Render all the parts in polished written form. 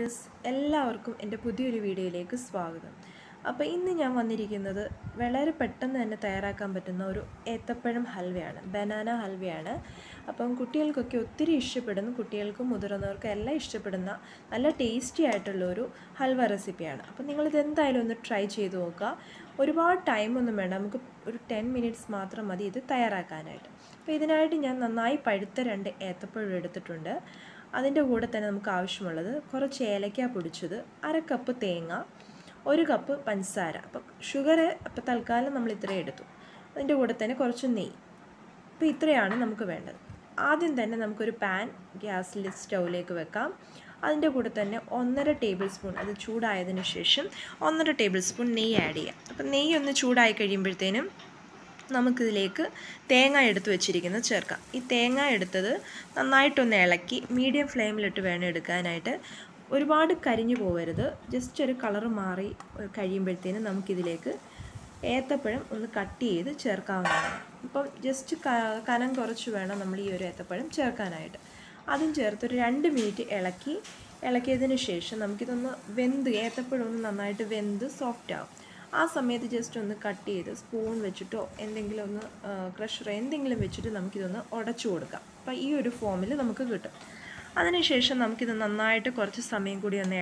Viewers എല്ലാവർക്കും എൻ്റെ പുതിയൊരു വീഡിയോയിലേക്ക് സ്വാഗതം. അപ്പോൾ ഇന്ന് ഞാൻ വന്നിരിക്കുന്നത് വളരെ പെട്ടെന്ന് തന്നെ തയ്യാറാക്കാൻ പറ്റുന്ന ഒരു ഏത്തപ്പഴം ഹൽവയാണ്, ബനാന ഹൽവയാണ്. അപ്പം കുട്ടികൾക്കൊക്കെ ഒത്തിരി ഇഷ്ടപ്പെടുന്ന, കുട്ടികൾക്കും മുതിർന്നവർക്കും എല്ലാം ഇഷ്ടപ്പെടുന്ന നല്ല ടേസ്റ്റി ആയിട്ടുള്ളൊരു ഹൽവ റെസിപ്പിയാണ്. അപ്പം നിങ്ങളിത് എന്തായാലും ഒന്ന് ട്രൈ ചെയ്ത് നോക്കുക. ഒരുപാട് ടൈമൊന്നും വേണ്ട, നമുക്ക് ഒരു 10 മിനിറ്റ്സ് മാത്രം മതി ഇത് തയ്യാറാക്കാനായിട്ട്. അപ്പോൾ ഇതിനായിട്ട് ഞാൻ നന്നായി പഴുത്ത 2 ഏത്തപ്പഴം എടുത്തിട്ടുണ്ട്. അതിൻ്റെ കൂടെ തന്നെ നമുക്ക് ആവശ്യമുള്ളത് കുറച്ച് ഏലക്ക പൊടിച്ചത്, 1/2 കപ്പ് തേങ്ങ, 1 കപ്പ് പഞ്ചസാര. അപ്പം ഷുഗർ അപ്പോൾ തൽക്കാലം നമ്മൾ ഇത്രയും എടുത്തു. അതിൻ്റെ കൂടെ തന്നെ കുറച്ച് നെയ്യ്. അപ്പോൾ ഇത്രയാണ് നമുക്ക് വേണ്ടത്. ആദ്യം തന്നെ നമുക്കൊരു പാൻ ഗ്യാസിൽ സ്റ്റൗവിലേക്ക് വെക്കാം. അതിൻ്റെ കൂടെ തന്നെ 1.5 ടേബിൾ സ്പൂൺ, അത് ചൂടായതിന് ശേഷം 1.5 ടേബിൾ സ്പൂൺ നെയ്യ് ആഡ് ചെയ്യാം. അപ്പം നെയ്യ് ഒന്ന് ചൂടായി കഴിയുമ്പോഴത്തേനും നമുക്കിതിലേക്ക് തേങ്ങ എടുത്ത് വെച്ചിരിക്കുന്നത് ചേർക്കാം. ഈ തേങ്ങ എടുത്തത് നന്നായിട്ടൊന്ന് ഇളക്കി മീഡിയം ഫ്ലെയിമിലിട്ട് വേണം എടുക്കാനായിട്ട്. ഒരുപാട് കരിഞ്ഞു പോകരുത്, ജസ്റ്റ് ഒരു കളറ് മാറി കഴിയുമ്പോഴത്തേനും നമുക്കിതിലേക്ക് ഏത്തപ്പഴം ഒന്ന് കട്ട് ചെയ്ത് ചേർക്കാവുന്നതാണ്. ഇപ്പം ജസ്റ്റ് കനം കുറച്ച് വേണം നമ്മൾ ഈ ഒരു ഏത്തപ്പഴം ചേർക്കാനായിട്ട്. അതും ചേർത്തൊരു 2 മിനിറ്റ് ഇളക്കിയതിന് ശേഷം നമുക്കിതൊന്ന് ഏത്തപ്പഴം ഒന്ന് നന്നായിട്ട് വെന്ത് സോഫ്റ്റ് ആവും. ആ സമയത്ത് ജസ്റ്റ് ഒന്ന് കട്ട് ചെയ്ത് സ്പൂൺ വെച്ചിട്ടോ എന്തെങ്കിലും ഒന്ന് ക്രഷറോ എന്തെങ്കിലും വെച്ചിട്ട് നമുക്കിതൊന്ന് ഉടച്ചു കൊടുക്കാം. അപ്പോൾ ഈ ഒരു ഫോമിൽ നമുക്ക് കിട്ടും. അതിനുശേഷം നമുക്കിത് നന്നായിട്ട് കുറച്ച് സമയം കൂടി ഒന്ന്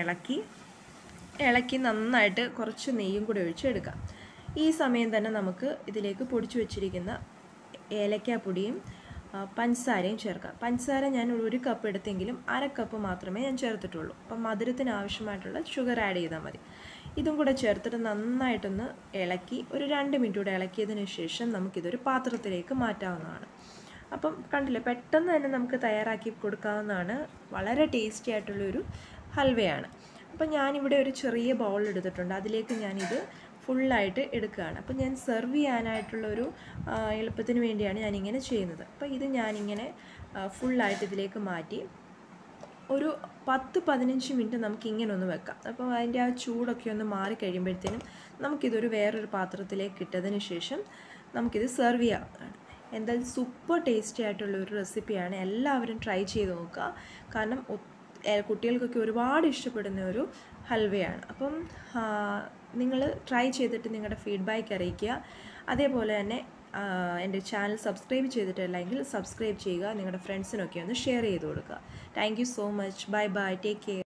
ഇളക്കി നന്നായിട്ട് കുറച്ച് നെയ്യും കൂടി ഒഴിച്ചെടുക്കാം. ഈ സമയം തന്നെ നമുക്ക് ഇതിലേക്ക് പൊടിച്ചു വെച്ചിരിക്കുന്ന ഏലക്കാപ്പൊടിയും പഞ്ചസാരയും ചേർക്കാം. പഞ്ചസാര ഞാൻ 1 കപ്പ് എടുത്തെങ്കിലും 1/2 കപ്പ് മാത്രമേ ഞാൻ ചേർത്തിട്ടുള്ളൂ. അപ്പം മധുരത്തിന് ആവശ്യമായിട്ടുള്ള ഷുഗർ ആഡ് ചെയ്താൽ മതി. ഇതും കൂടെ ചേർത്തിട്ട് നന്നായിട്ടൊന്ന് ഇളക്കി ഒരു 2 മിനിറ്റ് കൂടെ ഇളക്കിയതിന് ശേഷം നമുക്കിതൊരു പാത്രത്തിലേക്ക് മാറ്റാവുന്നതാണ്. അപ്പം കണ്ടില്ലേ, പെട്ടെന്ന് തന്നെ നമുക്ക് തയ്യാറാക്കി കൊടുക്കാവുന്നതാണ്. വളരെ ടേസ്റ്റി ആയിട്ടുള്ളൊരു ഹൽവയാണ്. അപ്പം ഞാനിവിടെ ഒരു ചെറിയ ബൗൾ എടുത്തിട്ടുണ്ട്. അതിലേക്ക് ഞാനിത് ഫുള്ളായിട്ട് എടുക്കുകയാണ്. അപ്പം ഞാൻ സെർവ് ചെയ്യാനായിട്ടുള്ളൊരു എളുപ്പത്തിന് വേണ്ടിയാണ് ഞാനിങ്ങനെ ചെയ്യുന്നത്. അപ്പോൾ ഇത് ഞാനിങ്ങനെ ഫുള്ളായിട്ട് ഇതിലേക്ക് മാറ്റി ഒരു 10-15 മിനിറ്റ് നമുക്കിങ്ങനെ ഒന്ന് വെക്കാം. അപ്പോൾ അതിൻ്റെ ആ ചൂടൊക്കെ ഒന്ന് മാറി കഴിയുമ്പോഴത്തേനും നമുക്കിതൊരു വേറൊരു പാത്രത്തിലേക്ക് ഇട്ടതിന് ശേഷം നമുക്കിത് സെർവ് ചെയ്യാവുന്നതാണ്. എന്തായാലും സൂപ്പർ ടേസ്റ്റി ആയിട്ടുള്ളൊരു റെസിപ്പിയാണ്. എല്ലാവരും ട്രൈ ചെയ്ത് നോക്കുക. കാരണം കുട്ടികൾക്കൊക്കെ ഒരുപാട് ഇഷ്ടപ്പെടുന്ന ഒരു ഹൽവയാണ്. അപ്പം നിങ്ങൾ ട്രൈ ചെയ്തിട്ട് നിങ്ങളുടെ ഫീഡ്ബാക്ക് അറിയിക്കുക. അതേപോലെ തന്നെ എൻ്റെ ചാനൽ സബ്സ്ക്രൈബ് ചെയ്തിട്ടില്ലെങ്കിൽ സബ്സ്ക്രൈബ് ചെയ്യുക. നിങ്ങളുടെ ഫ്രണ്ട്സിനൊക്കെ ഒന്ന് ഷെയർ ചെയ്ത് കൊടുക്കുക. Thank you so much. Bye bye. Take care.